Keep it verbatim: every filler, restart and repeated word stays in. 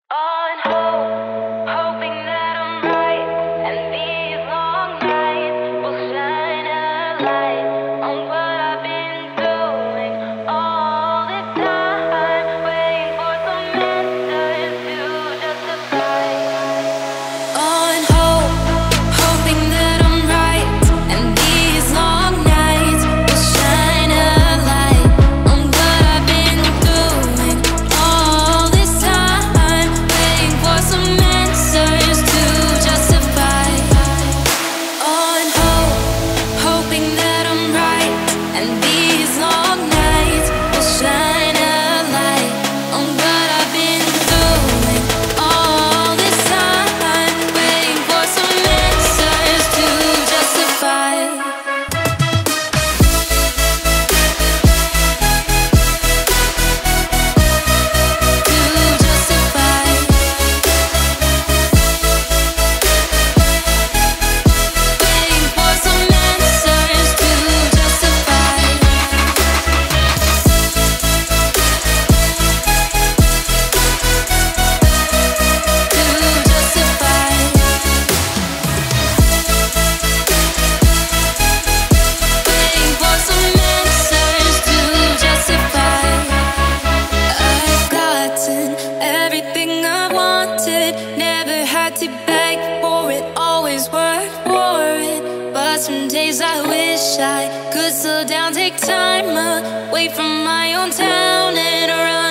On hope, hoping that I'm right, and these long nights will shine a light on what I've been doing all this time, waiting for some answers to justify. On hope, hoping that I'm right, and these long nights will shine a light on what I've been doing all this time, waiting for some answers to justify. On hope, hoping that I'm right, and these long nights will shine a light on what I've been doing all this time, waiting for some answers to justify. To beg for it, always work for it. But some days I wish I could slow down, take time away from my own town and run